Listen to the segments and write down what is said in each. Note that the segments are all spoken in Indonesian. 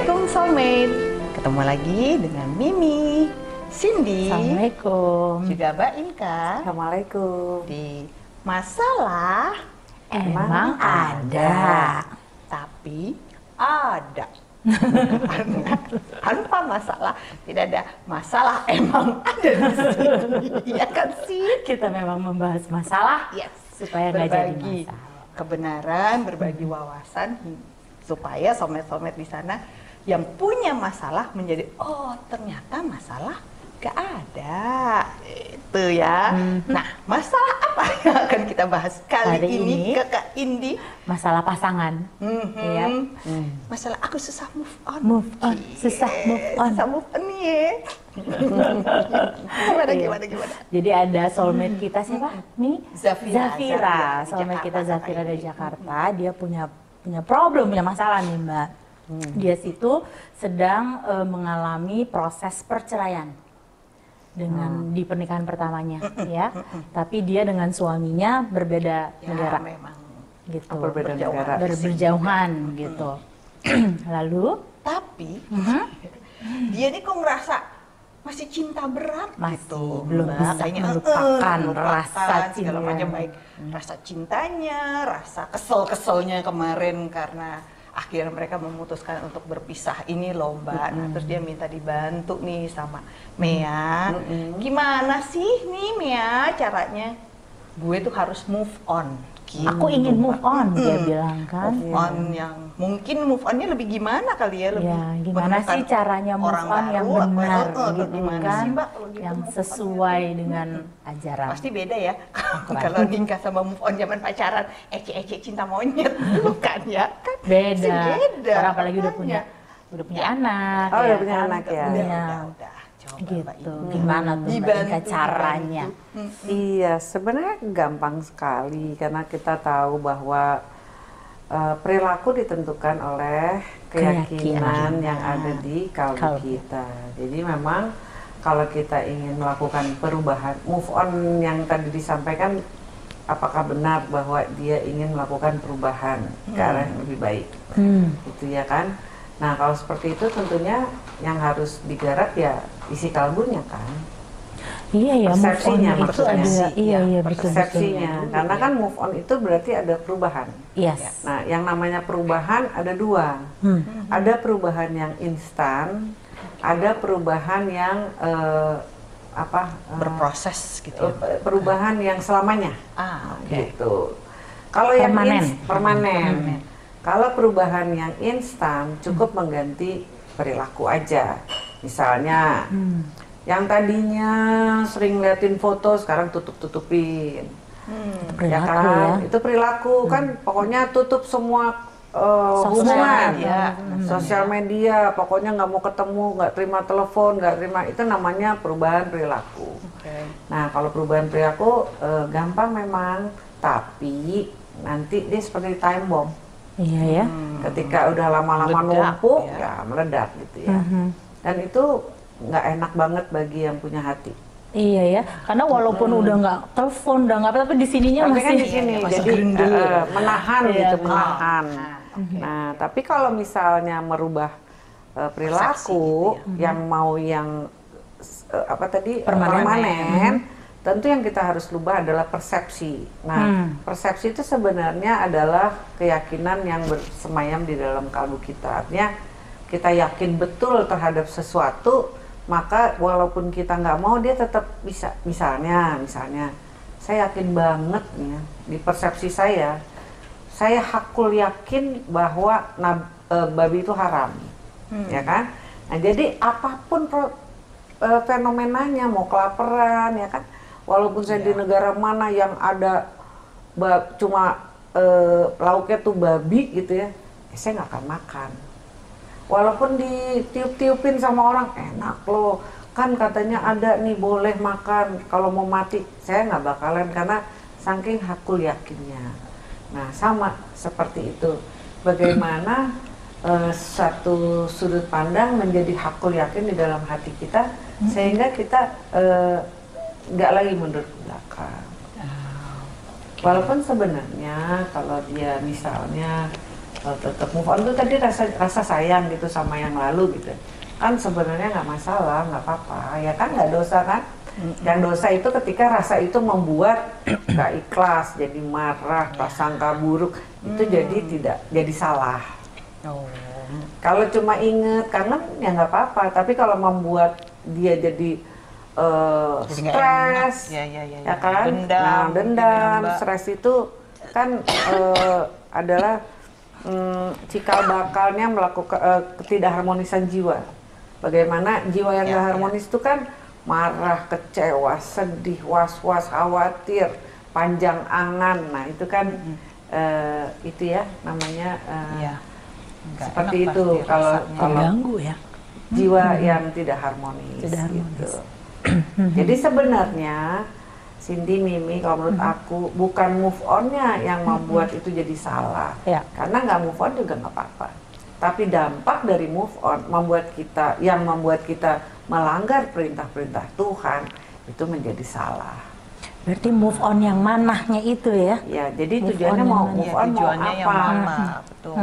Assalamualaikum Soulmate. Ketemu lagi dengan Mimi, Cindy, Assalamualaikum. juga Mbak Inka Assalamualaikum. di Masalah Emang ada. Tapi ada. Tanpa masalah, tidak ada masalah, emang ada di sini. Iya kan sih? Kita memang membahas masalah Yes. supaya nggak jadi Berbagi masalah. kebenaran, berbagi wawasan supaya soulmate-soulmate di sana yang punya masalah menjadi oh ternyata masalah gak ada itu ya. Nah, masalah apa yang akan kita bahas kali Hari ini ini Kakak Indi? Masalah pasangan. Ya. Masalah aku susah move on. Move on, susah move on. Susah move on nih ya. Gimana? Jadi ada soulmate kita siapa? Mi? Zafira di Soulmate Jakarta, kita Zafira Kakak dari Indi. Jakarta. Dia punya problem, punya masalah nih Mbak. Dia situ sedang mengalami proses perceraian dengan di pernikahan pertamanya, ya. Tapi dia dengan suaminya berbeda Ya, negara, memang. gitu. Berbeda negara. Berjauhan, gitu. Lalu, Tapi dia ini kok ngerasa masih cinta berat Masih gitu. belum Mbak. bisa Kayaknya, melupakan melupakan rasa segala cinta. macam, baik rasa cintanya, rasa kesel-keselnya kemarin karena akhirnya mereka memutuskan untuk berpisah ini loh Mbak. Nah, terus dia minta dibantu nih sama Mea. Gimana sih nih Mea caranya? Gue tuh harus move on. Gitu. aku ingin move on, dia bilang kan. Move on yang mungkin move onnya lebih gimana kali ya, lebih Ya, gimana menemukan sih caranya move orang on yang baru, apa, benar, gitu gitu kan? kan, Mbak, kalau gitu yang move on. sesuai dengan ajaran. Pasti beda ya kalau nikah sama move on zaman pacaran ece-ece cinta monyet bukan ya kan? Beda. Beda. Orang apalagi udah punya Ya. anak. Oh, udah ya punya kan? anak ya. Iya. Udah. Coba Mbak Gitu. Ibu. Gimana tuh Mbak Dibantu, Inka caranya? Iya, sebenarnya gampang sekali karena kita tahu bahwa perilaku ditentukan oleh keyakinan yang ada di kalbu Kalbu. kita. Jadi memang kalau kita ingin melakukan perubahan, move on yang tadi disampaikan, apakah benar bahwa dia ingin melakukan perubahan ke arah yang lebih baik, gitu ya kan? Nah kalau seperti itu tentunya yang harus digarap ya isi kalbunya kan. Iya ya, move on Persepsinya itu maksudnya. ada, iya betul. Persepsinya, karena kan move on itu berarti ada perubahan. Yes. Nah, yang namanya perubahan ada dua. Ada perubahan yang instan, ada perubahan yang berproses gitu ya. perubahan yang selamanya. Oke. Gitu. Kalau yang Permanen. permanen. Kalau perubahan yang instan cukup mengganti perilaku aja. Misalnya, yang tadinya sering liatin foto sekarang tutup-tutupin. Ya Perilaku kan? ya. Itu perilaku kan pokoknya tutup semua Sosial hubungan, media. sosial media, pokoknya nggak mau ketemu, nggak terima telepon, nggak terima, itu namanya perubahan perilaku. Oke. Nah kalau perubahan perilaku gampang memang, tapi nanti dia seperti time bomb. Iya ya. Ketika udah lama-lama Meledak, numpuk, ya. ya meledak gitu ya. Dan itu nggak enak banget bagi yang punya hati. Iya ya, karena walaupun udah nggak telepon, udah nggak apa, tapi di sininya Tapi masih. kan di sini masih jadi gerindel. menahan Iya, gitu, benar. menahan. Nah, tapi kalau misalnya merubah perilaku yang mau yang apa tadi permanen, tentu yang kita harus rubah adalah persepsi. Nah, persepsi itu sebenarnya adalah keyakinan yang bersemayam di dalam kalbu kita. Artinya kita yakin betul terhadap sesuatu, maka walaupun kita nggak mau dia tetap bisa. Misalnya saya yakin banget ya di persepsi saya hakul yakin bahwa babi itu haram, ya kan? Nah jadi apapun fenomenanya, mau kelaparan ya kan, walaupun saya di negara mana yang ada cuma lauknya tuh babi gitu ya, saya nggak akan makan. Walaupun ditiup-tiupin sama orang, enak loh, kan katanya ada nih boleh makan kalau mau mati, saya nggak bakalan karena saking hakul yakinnya. Nah sama seperti itu, bagaimana satu sudut pandang menjadi hakul yakin di dalam hati kita, sehingga kita nggak lagi mundur ke belakang. Walaupun sebenarnya kalau dia misalnya tetap move on tuh tadi rasa sayang gitu sama yang lalu gitu. Kan sebenarnya nggak masalah, nggak apa-apa, ya kan nggak dosa kan? Yang dosa itu ketika rasa itu membuat nggak ikhlas, jadi marah, prasangka buruk, itu jadi salah. Kalau cuma inget kangen ya nggak apa-apa, tapi kalau membuat dia jadi stres, ya kan? Dendam, stres itu kan adalah cikal bakalnya melakukan ketidakharmonisan jiwa. Bagaimana jiwa yang nggak harmonis itu kan marah, kecewa, sedih, was-was, khawatir, panjang angan. Nah itu kan itu ya namanya seperti itu kalau terganggu ya. Jiwa yang tidak harmonis. Gitu. Jadi sebenarnya Cindy, Mimi, kalau menurut aku bukan move on-nya yang membuat itu jadi salah. Karena nggak move on juga nggak apa-apa. Tapi dampak dari move on membuat kita melanggar perintah-perintah Tuhan itu menjadi salah. Berarti move on yang manahnya itu ya? Ya, jadi tujuannya mau move on mau apa? Betul.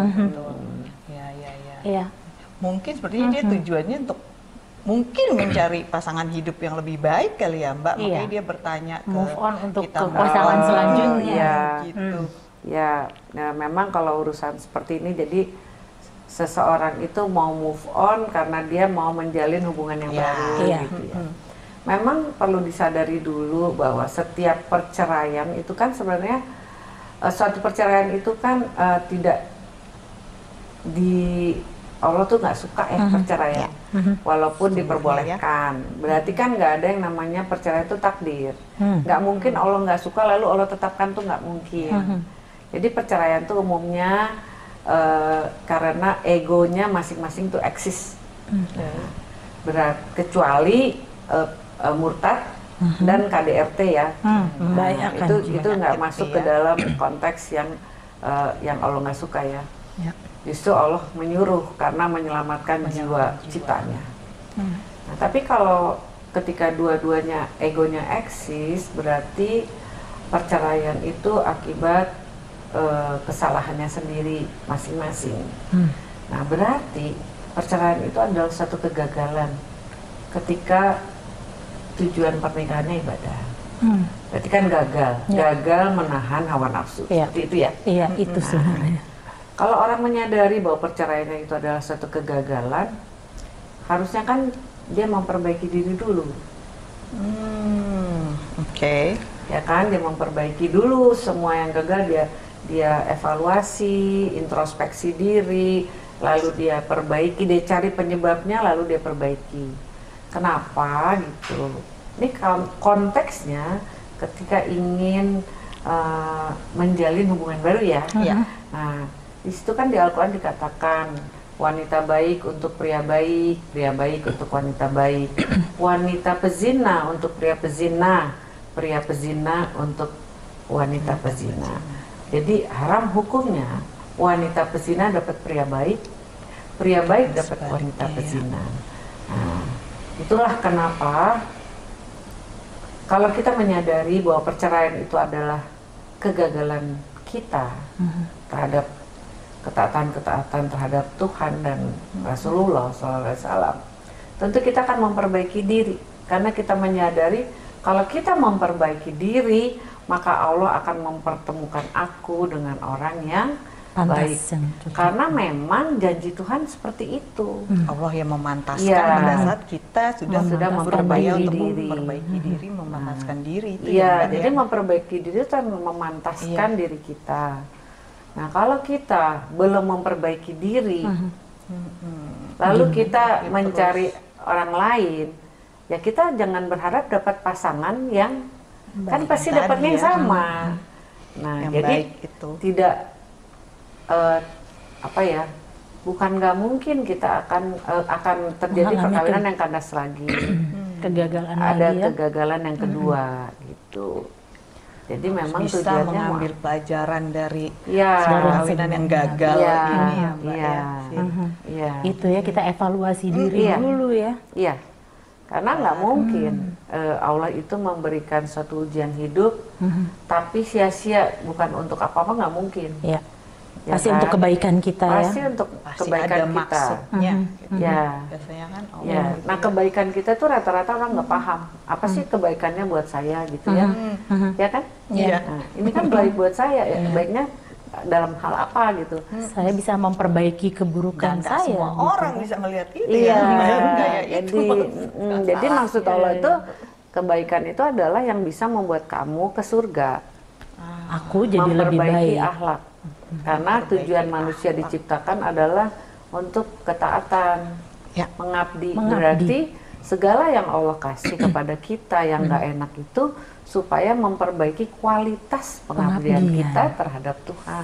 Ya. Mungkin sepertinya dia tujuannya untuk mungkin mencari pasangan hidup yang lebih baik kali ya Mbak, makanya dia bertanya move on untuk kita pasangan selanjutnya. Gitu. Ya, nah memang kalau urusan seperti ini jadi seseorang itu mau move on karena dia mau menjalin hubungan yang baru gitu ya. Memang perlu disadari dulu bahwa setiap perceraian itu kan sebenarnya suatu perceraian itu kan tidak di Allah tuh nggak suka perceraian, walaupun diperbolehkan. Berarti kan nggak ada yang namanya perceraian itu takdir. Nggak mungkin Allah nggak suka lalu Allah tetapkan tuh nggak mungkin. Jadi perceraian tuh umumnya karena egonya masing-masing tuh eksis. Kecuali murtad dan KDRT ya. Itu nggak masuk ke dalam konteks yang Allah nggak suka ya. Justru Allah menyuruh karena menyelamatkan jiwa ciptanya. Nah, tapi kalau ketika dua-duanya egonya eksis, berarti perceraian itu akibat kesalahannya sendiri masing-masing. Nah, berarti perceraian itu adalah satu kegagalan ketika tujuan pernikahannya ibadah. Berarti kan gagal menahan hawa nafsu. Seperti itu ya? Iya, itu sebenarnya. Kalau orang menyadari bahwa perceraian itu adalah suatu kegagalan, harusnya kan dia memperbaiki diri dulu. Ya kan, dia memperbaiki dulu semua yang gagal, dia evaluasi, introspeksi diri, lalu dia perbaiki, dia cari penyebabnya, lalu dia perbaiki. Kenapa gitu? Ini konteksnya ketika ingin menjalin hubungan baru ya. Nah, di situ kan di Al-Quran dikatakan wanita baik untuk pria baik untuk wanita baik, wanita pezina untuk pria pezina untuk wanita pezina. Jadi haram hukumnya wanita pezina dapat pria baik dapat wanita pezina. Nah, itulah kenapa kalau kita menyadari bahwa perceraian itu adalah kegagalan kita terhadap ketaatan terhadap Tuhan dan Rasulullah SAW, tentu kita akan memperbaiki diri karena kita menyadari kalau kita memperbaiki diri maka Allah akan mempertemukan aku dengan orang yang baik. Karena memang janji Tuhan seperti itu. Allah yang memantaskan pada saat kita sudah memperbaiki diri, memantaskan diri. Jadi memperbaiki diri itu memantaskan diri kita. Nah, kalau kita belum memperbaiki diri, lalu kita mencari orang lain, ya kita jangan berharap dapat pasangan yang kan pasti dapatnya yang sama. Nah, yang jadi tidak bukan nggak mungkin kita akan terjadi perkawinan yang kandas lagi. Kegagalan kegagalan yang kedua gitu. Jadi memang bisa mengambil pelajaran dari perkawinan yang gagal ini ya Mbak ya. Itu ya, kita evaluasi diri dulu ya. Iya, karena nggak mungkin Allah itu memberikan suatu ujian hidup tapi sia-sia, bukan untuk apa-apa, nggak mungkin. Ya pasti kan? untuk kebaikan kita Pasti ya. untuk Pasti kebaikan ada kita. maksudnya. Gitu. Ya. Biasanya kan Ya, nah kebaikan kita tuh rata-rata orang nggak paham apa sih kebaikannya buat saya gitu ya, ya kan? Iya. Nah, ini kan baik buat saya, ya baiknya dalam hal apa gitu? Saya bisa memperbaiki keburukan Dan nggak saya. semua gitu. orang bisa melihat itu Iya, ya. Kayak itu. jadi maksud Allah itu kebaikan itu adalah yang bisa membuat kamu ke surga, Aku jadi lebih memperbaiki baik. akhlak, karena tujuan manusia diciptakan adalah untuk ketaatan. Ya. Mengabdi. Mengabdi. Berarti segala yang Allah kasih kepada kita yang nggak enak itu supaya memperbaiki kualitas pengabdian Pengabdian. kita terhadap Tuhan.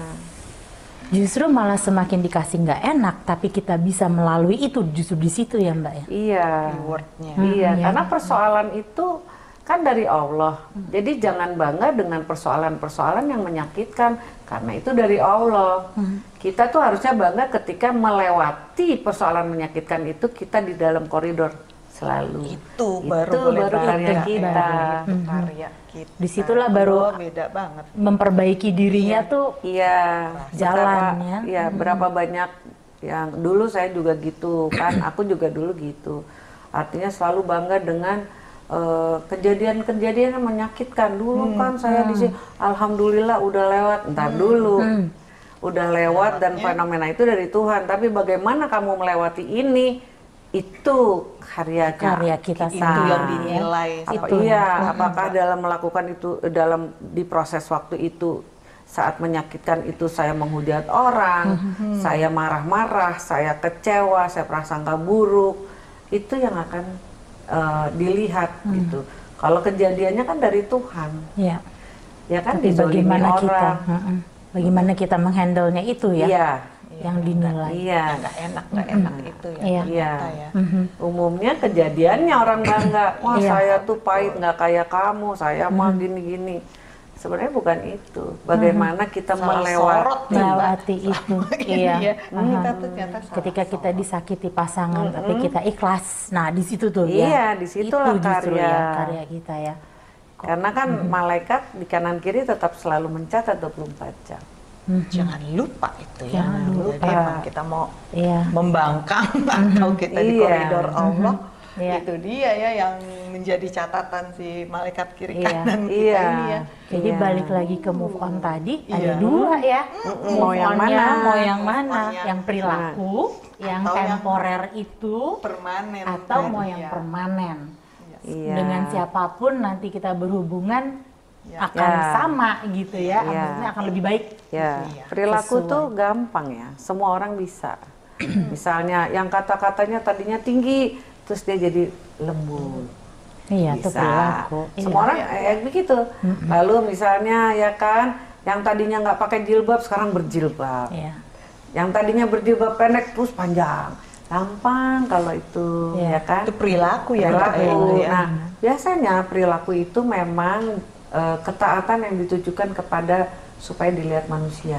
Justru malah semakin dikasih nggak enak, tapi kita bisa melalui itu justru di situ ya Mbak ya. Iya. Rewardnya. Iya, iya. karena persoalan itu kan dari Allah. Jadi jangan bangga dengan persoalan-persoalan yang menyakitkan, karena itu dari Allah. Kita tuh harusnya bangga ketika melewati persoalan menyakitkan itu, kita di dalam koridor selalu. Itu baru boleh baru karya bangga. kita. Itu karya kita. Disitulah baru beda banget. memperbaiki dirinya tuh Iya, jalan, ya. Iya, berapa banyak yang dulu saya juga gitu kan, aku juga dulu gitu. Artinya selalu bangga dengan kejadian-kejadian yang menyakitkan. Dulu kan saya di sini, alhamdulillah udah lewat. Ntar dulu, udah lewat dan fenomena itu dari Tuhan. Tapi bagaimana kamu melewati ini? Itu karya kita Itu sendiri. yang dinilai. Apa, sama iya, Tuhan. apakah dalam melakukan itu, di proses waktu itu, saat menyakitkan itu saya menghujat orang, saya marah-marah, saya kecewa, saya prasangka buruk, itu yang akan dilihat gitu. Kalau kejadiannya kan dari Tuhan, ya. ya kan, Tapi dizolimi bagaimana kita, orang. bagaimana kita menghandle-nya itu ya, Iya, yang dinilai. iya. Nggak enak itu ya. Iya. Iya. ternyata ya. Umumnya kejadiannya orang bangga, wah Iya. saya tuh pahit nggak kayak kamu, saya mah gini-gini. Sebenarnya bukan itu. Bagaimana kita Salah melewati. sorot nih, Mbak. Melewati itu. Iya. Kita tuh ternyata salah Ketika kita sorot. disakiti pasangan, tapi kita ikhlas. Nah, di situ tuh Iya, ya. disitulah Itu justru karya. ya karya kita ya. Karena kan malaikat di kanan kiri tetap selalu mencatat 24 jam. Jangan lupa itu ya. Jangan lupa. Jadi emang kita mau Iya. membangkang atau kita di Iya. koridor Allah, Iya. itu dia ya yang menjadi catatan si malaikat kiri Iya. kanan kita Iya. ini ya. Jadi Iya. balik lagi ke move on tadi, ada Iya. dua ya. Mau yang on-nya, mana? Mau yang Move mana? on Yang perilaku, yang Atau yang temporer itu, Permanen. atau mau tadi yang ya. permanen. Iya. Dengan siapapun nanti kita berhubungan Ya. akan Ya. sama gitu ya, Ya. maksudnya akan lebih baik. Ya, Iya. perilaku Sesuai. tuh gampang ya. Semua orang bisa. Misalnya yang kata-katanya tadinya tinggi, terus dia jadi lembut. Iya, itu Bisa. perilaku. Semua orang begitu. Lalu misalnya ya kan, yang tadinya nggak pakai jilbab sekarang berjilbab. Iya. Yang tadinya berjilbab pendek terus panjang. Gampang kalau itu, Iya. ya kan? Itu perilaku ya. Perilaku. Mbak, ya. Nah, biasanya perilaku itu memang ketaatan yang ditujukan kepada supaya dilihat manusia.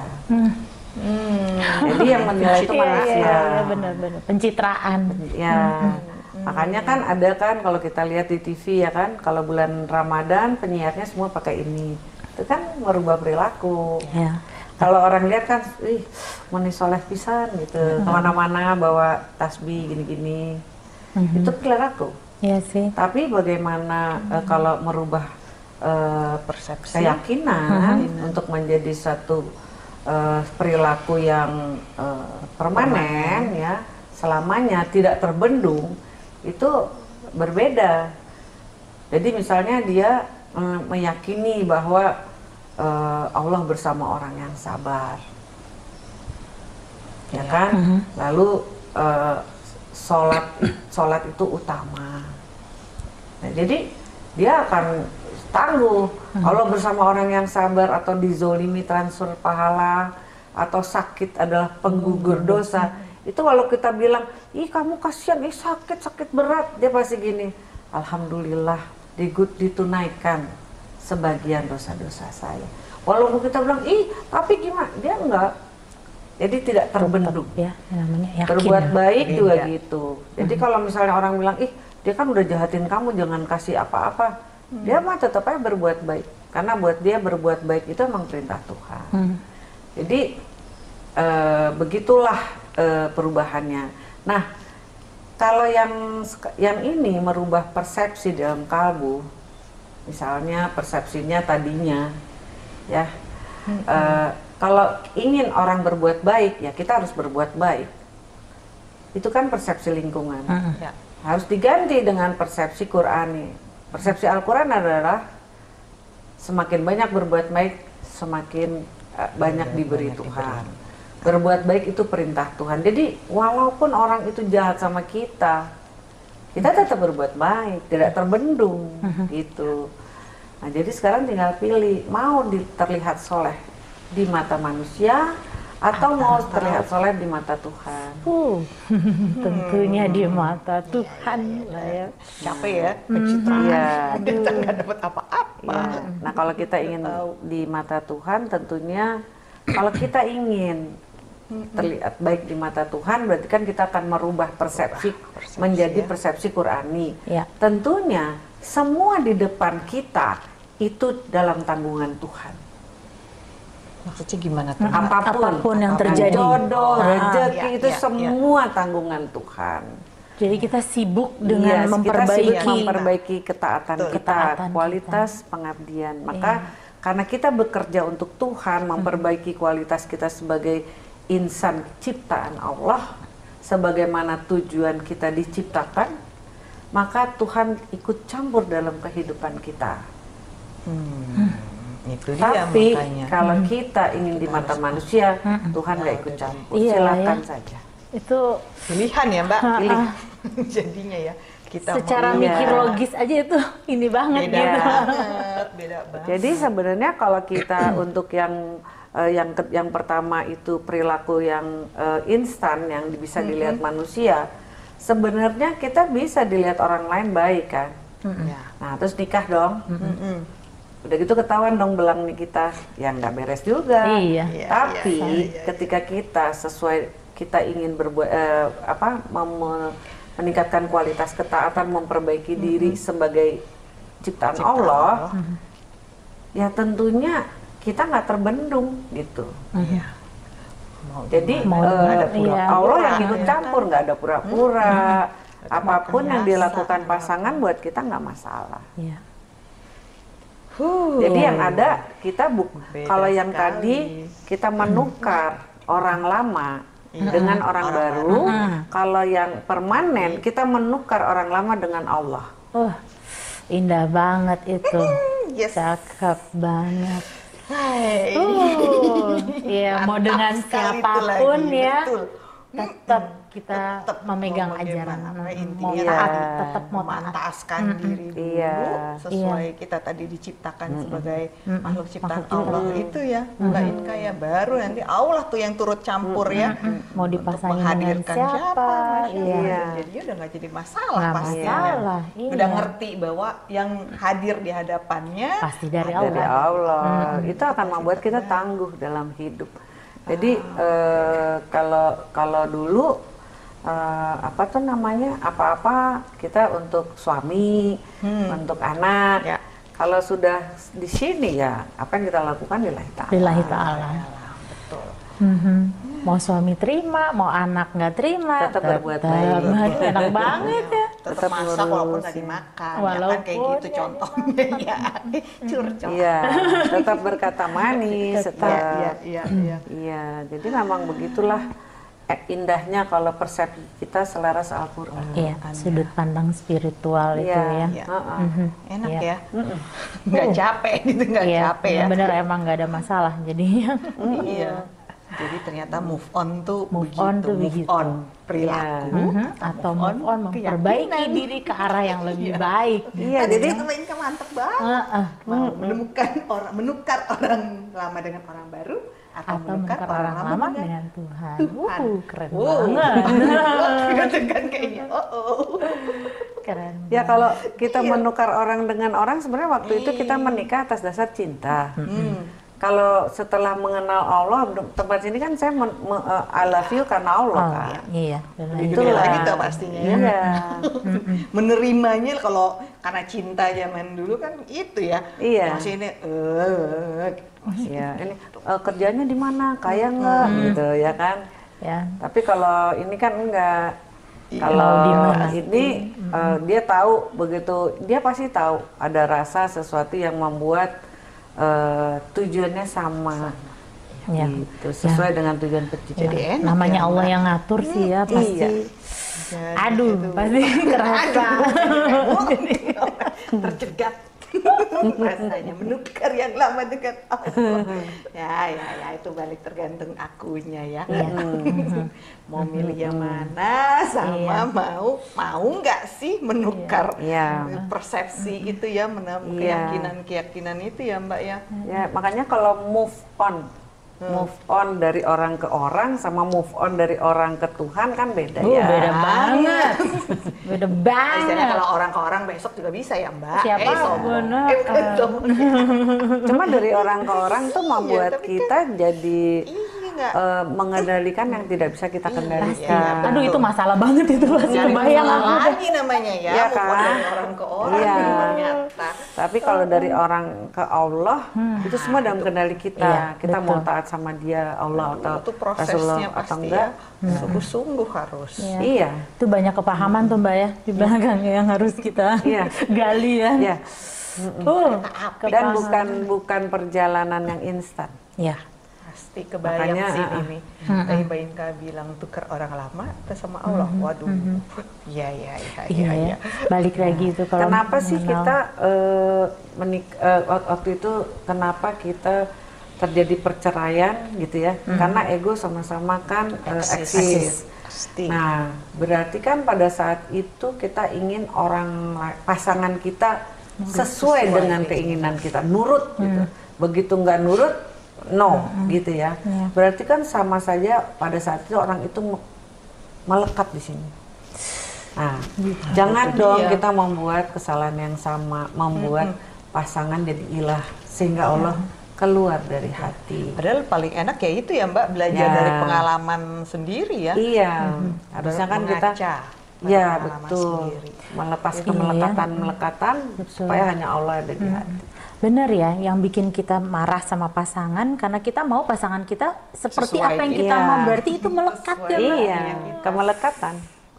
Jadi yang menilai itu manusia. Iya, benar-benar. Pencitraan. Ya, makanya kan ada kan kalau kita lihat di TV ya kan, kalau bulan Ramadan penyiarnya semua pakai ini, itu kan merubah perilaku. Ya. Kalau orang lihat kan, ih, meni soleh pisan gitu, kemana-mana bawa tasbih gini-gini, itu perilaku. Iya sih. Tapi bagaimana kalau merubah Persepsi. keyakinan untuk menjadi satu perilaku yang permanen ya, selamanya tidak terbendung, itu berbeda. Jadi misalnya dia meyakini bahwa Allah bersama orang yang sabar, ya kan? Lalu sholat itu utama. Nah, jadi dia akan tangguh. Allah bersama orang yang sabar, atau dizolimi transfer pahala, atau sakit adalah penggugur dosa. Itu kalau kita bilang, ih kamu kasihan, ih sakit berat, dia pasti gini, alhamdulillah ditunaikan sebagian dosa-dosa saya. Walaupun kita bilang, ih tapi gimana, dia enggak. Jadi tidak terbendung. Ya, namanya yakin. Berbuat ya. baik juga Beda. gitu. Jadi kalau misalnya orang bilang, ih dia kan udah jahatin kamu, jangan kasih apa-apa. Dia mah tetap aja berbuat baik. Karena buat dia berbuat baik itu emang perintah Tuhan. Jadi begitulah perubahannya. Nah, kalau yang ini merubah persepsi dalam kalbu, misalnya persepsinya tadinya, ya, kalau ingin orang berbuat baik, ya kita harus berbuat baik. Itu kan persepsi lingkungan. Ya. Harus diganti dengan persepsi Qurani. Persepsi Al-Quran adalah semakin banyak berbuat baik, semakin banyak diberi Tuhan. Berbuat baik itu perintah Tuhan. Jadi walaupun orang itu jahat sama kita tetap berbuat baik, tidak terbendung gitu. Nah, jadi sekarang tinggal pilih, mau terlihat soleh di mata manusia atau mau terlihat soleh di mata Tuhan. Tentunya di mata Tuhan lah ya. Capek ya, pencitraan. Iya. Kita nggak dapat apa-apa. Ya. Nah, kalau kita ingin di mata Tuhan, tentunya kalau kita ingin terlihat baik di mata Tuhan, berarti kan kita akan merubah persepsi menjadi persepsi Qurani. Ya. Tentunya semua di depan kita itu dalam tanggungan Tuhan. Maksudnya gimana tuh? Apapun yang terjadi. Jodoh, rezeki itu ya. semua tanggungan Tuhan. Jadi kita sibuk dengan Kita sibuk memperbaiki ketaatan Betul. kita, Ketaatan kualitas pengabdian. Maka karena kita bekerja untuk Tuhan, memperbaiki kualitas kita sebagai insan ciptaan Allah, sebagaimana tujuan kita diciptakan, maka Tuhan ikut campur dalam kehidupan kita. Itu dia Tapi makanya. kalau kita ingin di mata manusia, Tuhan nggak ikut campur. Iya, Silakan ya. saja. Itu Pilihan ya Mbak, pilih. Jadinya ya kita secara mau- mikir logis aja itu ini banget beda gitu. banget, beda banget. Jadi sebenarnya kalau kita untuk yang pertama itu perilaku yang instan yang bisa dilihat manusia, sebenarnya kita bisa dilihat orang lain baik kan. Ya. Nah, terus nikah dong. Udah gitu ketahuan dong belang nih kita, yang nggak beres juga. Iya. Iya, Tapi iya. ketika kita kita ingin berbuat meningkatkan kualitas ketaatan, memperbaiki diri sebagai ciptaan Allah, ya tentunya kita nggak terbendung gitu. Iya. Mau Jadi gimana? Ada pura-pura. Allah yang ikut campur, nggak ada pura-pura. Apapun yang dilakukan pasangan buat kita nggak masalah. Iya. Jadi yang ada kita Beda kalau yang sekali. tadi kita menukar orang lama dengan orang baru, kalau yang permanen kita menukar orang lama dengan Allah. Indah banget itu. Yes. Cakep banget. Hai. Iya, mau dengan sekali itu siapapun lagi, ya, betul. tetap kita Tetap memegang mau ajaran. bagaimana, Mau intinya taat, Iya. tetap mau taat. memantaskan diri dulu Iya. sesuai kita tadi diciptakan sebagai makhluk ciptaan Allah itu ya, bukain kayak baru nanti Allah tuh yang turut campur ya, Mau untuk dipasangin dengan menghadirkan siapa? Iya. Iya. Jadi udah nggak jadi masalah Nggak pastinya. masalah, iya. Udah ngerti bahwa yang hadir di hadapannya Pasti dari Dari Allah. Allah. Itu akan membuat kita tangguh dalam hidup. Jadi kalau dulu apa tuh namanya, apa-apa kita untuk suami, untuk anak. Ya. Kalau sudah di sini ya apa yang kita lakukan lillahi ta'ala. Lillahi ta'ala. betul. Mau suami terima, mau anak nggak terima, Tetap berbuat baik. Enak banget ya. Tetap masak walaupun tadi makan, ya kan kayak Walaupun gitu contohnya ya. Curcol. Iya, tetap berkata manis. Iya, iya, iya. Iya, jadi memang begitulah indahnya kalau persepsi kita selaras Al-Quran. Iya, sudut pandang spiritual itu ya. Iya. Enak Iya. ya. Nggak capek gitu, nggak Iya, capek ya. bener emang nggak ada masalah jadinya. Iya. Jadi ternyata move on tuh Move begitu, on tuh begitu. on perilaku Atau move on memperbaiki diri ke arah yang lebih baik. Iya, Tadi jadi kata mantep banget. Mau menukar orang lama dengan orang baru atau menukar orang lama dengan Tuhan. Tuhan. Keren Wow. banget. Gitu kan kayaknya. Keren. ya kalau kita menukar orang dengan orang, sebenarnya waktu itu kita menikah atas dasar cinta. Kalau setelah mengenal Allah, tempat sini kan saya I love you karena Allah kan. Iya. Itu lagi tuh pastinya ya. Iya. Menerimanya kalau karena cinta zaman dulu kan itu ya. Iya. Masih ini Ya, ini kerjanya di mana, kaya nggak, gitu ya kan? Ya. Tapi kalau ini kan enggak. Iya. Kalau Di mana? ini dia tahu begitu, dia pasti tahu ada rasa sesuatu yang membuat tujuannya sama. Ya. Gitu, sesuai dengan tujuan penciptaan. Jadi enak Namanya ya, Allah Mbak. yang ngatur sih ya pasti. Iya. Jadi Aduh, itu. pasti kerasa. Tercegat rasanya menukar yang lama dengan Allah. Ya itu balik tergantung akunya ya. Mau milih yang mana sama mau nggak sih menukar persepsi itu ya, keyakinan itu ya Mbak ya. Ya, makanya kalau move on dari orang ke orang sama move on dari orang ke Tuhan kan beda ya. Beda banget. Beda banget. Misalnya kalau orang ke orang besok juga bisa ya Mbak. Siapa? Benar. Cuma dari orang ke orang tuh membuat tapi kita jadi nggak? mengendalikan yang tidak bisa kita kendalikan. Aduh itu masalah banget itu pasti kebayang aku. Lagi namanya ya, Iya move on kan? dari orang ke orang Iya. ternyata. Tapi kalau dari orang ke Allah itu semua dalam kendali kita. Iya, Kita betul. mau taat sama Dia, Allah atau Itu prosesnya Rasulullah atau pasti enggak? ya, sungguh-sungguh harus. Iya. Itu banyak kepahaman tuh Mbak ya di belakang yang harus kita gali ya. Iya. Dan kepahaman. bukan perjalanan yang instan. Ya. Pasti kebayang Makanya, sih ini. Tadi Mbak Inka bilang tukar orang lama atau sama Allah. Waduh. Iya. Iya ya. Balik lagi itu kalau Kenapa sih mengenal. kita waktu itu kenapa kita terjadi perceraian gitu ya? Karena ego sama-sama kan eksis. Pasti. Nah, berarti kan pada saat itu kita ingin pasangan kita sesuai dengan keinginan kita, nurut gitu. Begitu nggak nurut, no gitu ya. Berarti kan sama saja pada saat itu orang itu melekat di sini. Nah, jangan dong kita membuat kesalahan yang sama, membuat pasangan jadi ilah sehingga Allah keluar dari hati. Padahal paling enak ya itu ya Mbak, belajar dari pengalaman sendiri ya. Iya, harusnya kan kita ya pengalaman betul sendiri. melepas Iya. kemelekatan supaya hanya Allah ada di hati. Bener ya, yang bikin kita marah sama pasangan karena kita mau pasangan kita seperti Sesuai, apa yang kita iya. mau, berarti itu melekat ya Mbak? Iya, kemelekatan.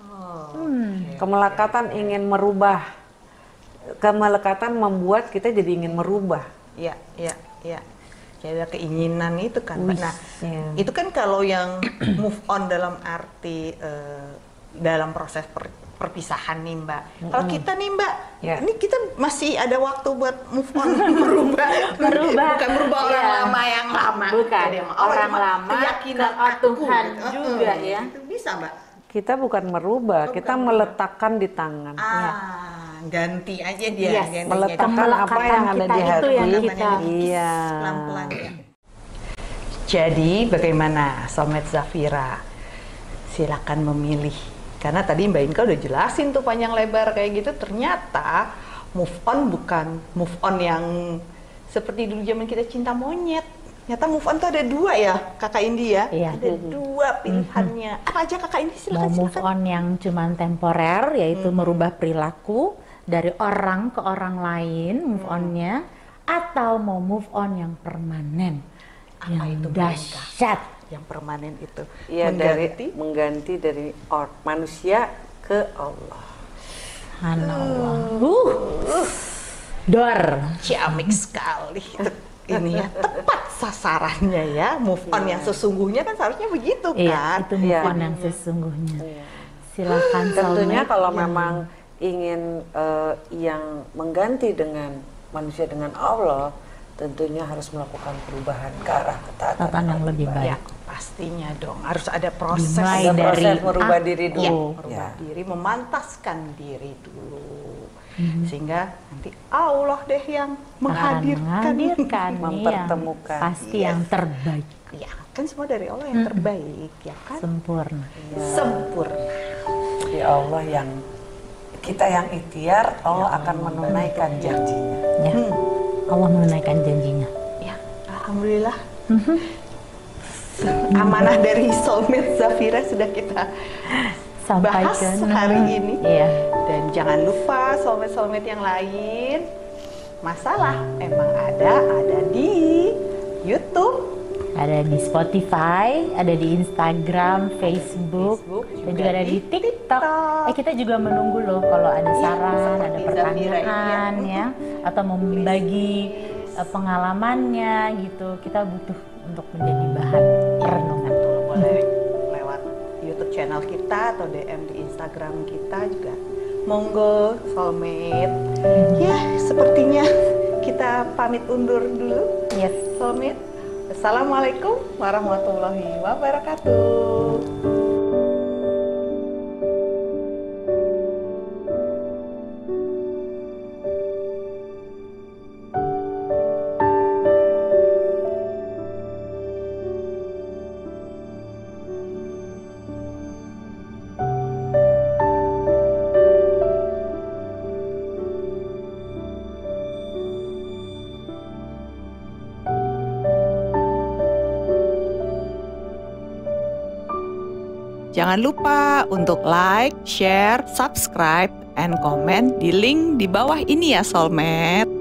Kemelekatan ingin merubah. Kemelekatan membuat kita jadi ingin merubah. Iya. Jadi ada keinginan itu kan. Mbak. Nah, iya. itu kan kalau yang move on dalam arti dalam proses perpisahan nih Mbak. Kalau kita nih Mbak, ini kita masih ada waktu buat move on, merubah. Bukan merubah orang lama yang lama. Bukan, Jadi, orang lama keyakinan ke Tuhan gitu. juga ya. Itu bisa Mbak. Kita bukan merubah, kita meletakkan di tangan. Ganti aja dia. Yes, gantinya. Meletakkan apa yang ada kita di itu hati. yang kita Iya. Pelan-pelan ya. Jadi bagaimana Soulmate Zafira? Silakan memilih. Karena tadi Mbak Inka udah jelasin tuh panjang lebar kayak gitu. Ternyata move on bukan move on yang seperti dulu zaman kita cinta monyet. Ternyata move on tuh ada dua ya, Kakak Indi ya. Iya. Ada dua pilihannya. Apa aja Kakak Indi? Mau move Silakan. on yang cuman temporer, yaitu merubah perilaku dari orang ke orang lain, move onnya, atau mau move on yang permanen, Apa yang itu, Mbak Inka? dahsyat. Yang permanen itu. Iya, mengganti dari manusia ke Allah. Subhanallah. Dor. Ciamik sekali. Ini ya tepat sasarannya ya, move on yang sesungguhnya kan seharusnya begitu Iya, kan. itu move on yang sesungguhnya. Silakan Tentunya soulmate kalau yang- memang ingin yang mengganti dengan manusia dengan Allah, tentunya harus melakukan perubahan ke arah ketaatan Tatanan yang lebih baik. Ya, pastinya dong harus ada proses. Dimulai Ada dari proses merubah diri aku. dulu. Merubah diri, memantaskan diri dulu. Sehingga nanti Allah deh yang menghadirkan. menghadirkan mempertemukan. yang pasti yang terbaik, Ya, kan semua dari Allah yang terbaik, ya kan? sempurna. Sempurna. Di Allah yang kita yang ikhtiar, Allah akan menunaikan janjinya. Ya, Allah menunaikan janjinya. Ya, alhamdulillah. Amanah dari Soulmate Zafira sudah kita bahas Sampaikan hari ini. Iya. Dan jangan lupa soulmate-soulmate yang lain, masalah emang ada di YouTube, ada di Spotify, ada di Instagram, Facebook, dan juga ada di TikTok. Kita juga menunggu loh kalau ada saran, ada pertanyaan ya, atau mau membagi pengalamannya gitu. Kita butuh untuk menjadi bahan renungan. Boleh lewat YouTube channel kita atau DM di Instagram kita juga. Monggo Soulmate. Ya, sepertinya kita pamit undur dulu. Yes, Soulmate. Assalamualaikum warahmatullahi wabarakatuh. Jangan lupa untuk like, share, subscribe, and comment di link di bawah ini ya Soulmate.